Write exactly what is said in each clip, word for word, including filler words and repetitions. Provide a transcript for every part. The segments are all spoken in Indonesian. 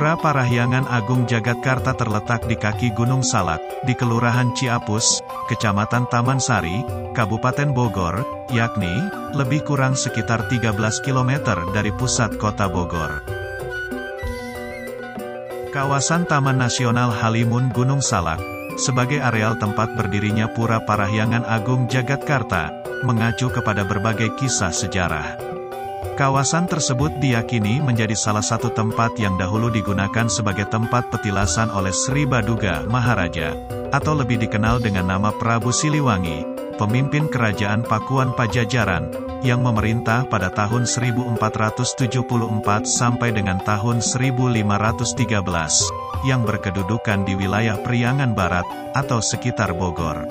Pura Parahyangan Agung Jagatkarta terletak di kaki Gunung Salak, di Kelurahan Ciapus, Kecamatan Taman Sari, Kabupaten Bogor, yakni, lebih kurang sekitar tiga belas kilometer dari pusat kota Bogor. Kawasan Taman Nasional Halimun Gunung Salak, sebagai areal tempat berdirinya Pura Parahyangan Agung Jagatkarta, mengacu kepada berbagai kisah sejarah. Kawasan tersebut diyakini menjadi salah satu tempat yang dahulu digunakan sebagai tempat petilasan oleh Sri Baduga Maharaja, atau lebih dikenal dengan nama Prabu Siliwangi, pemimpin kerajaan Pakuan Pajajaran, yang memerintah pada tahun seribu empat ratus tujuh puluh empat sampai dengan tahun seribu lima ratus tiga belas, yang berkedudukan di wilayah Priangan Barat, atau sekitar Bogor.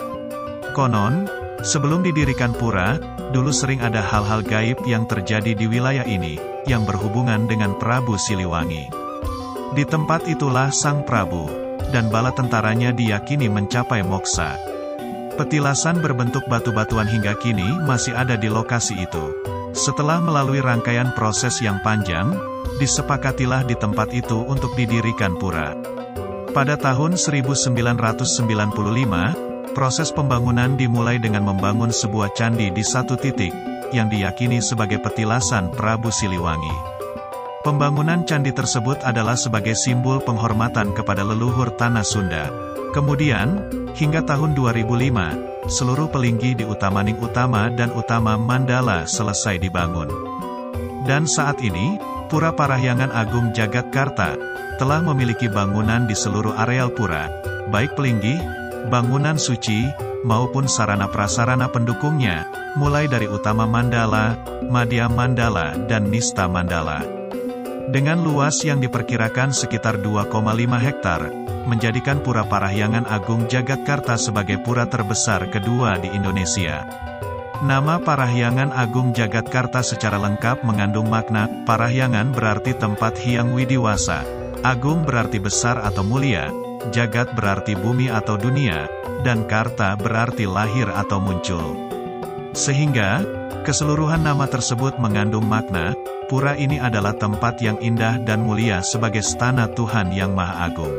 Konon, sebelum didirikan pura, dulu sering ada hal-hal gaib yang terjadi di wilayah ini, yang berhubungan dengan Prabu Siliwangi. Di tempat itulah Sang Prabu, dan bala tentaranya diyakini mencapai moksa. Petilasan berbentuk batu-batuan hingga kini masih ada di lokasi itu. Setelah melalui rangkaian proses yang panjang, disepakatilah di tempat itu untuk didirikan pura. Pada tahun seribu sembilan ratus sembilan puluh lima, proses pembangunan dimulai dengan membangun sebuah candi di satu titik, yang diyakini sebagai petilasan Prabu Siliwangi. Pembangunan candi tersebut adalah sebagai simbol penghormatan kepada leluhur tanah Sunda. Kemudian, hingga tahun dua ribu lima, seluruh pelinggi di Utamaning Utama dan Utama Mandala selesai dibangun. Dan saat ini, Pura Parahyangan Agung Jagatkarta telah memiliki bangunan di seluruh areal pura, baik pelinggi, bangunan suci, maupun sarana prasarana pendukungnya, mulai dari Utama Mandala, Madya Mandala, dan Nista Mandala. Dengan luas yang diperkirakan sekitar dua koma lima hektar, menjadikan Pura Parahyangan Agung Jagatkarta sebagai pura terbesar kedua di Indonesia. Nama Parahyangan Agung Jagatkarta secara lengkap mengandung makna, Parahyangan berarti tempat Hyang Widiwasa, Agung berarti besar atau mulia, Jagat berarti bumi atau dunia, dan Karta berarti lahir atau muncul. Sehingga, keseluruhan nama tersebut mengandung makna, pura ini adalah tempat yang indah dan mulia sebagai stana Tuhan Yang Maha Agung.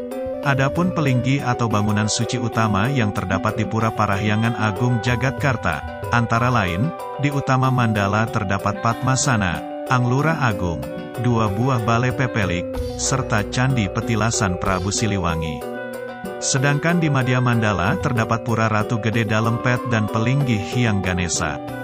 Adapun pelinggi atau bangunan suci utama yang terdapat di Pura Parahyangan Agung Jagatkarta, antara lain, di Utama Mandala terdapat Padmasana, Anglura Agung, dua buah balai pepelik, serta candi petilasan Prabu Siliwangi. Sedangkan di Madya Mandala terdapat Pura Ratu Gede Dalempet dan Pelinggi Hyang Ganesa.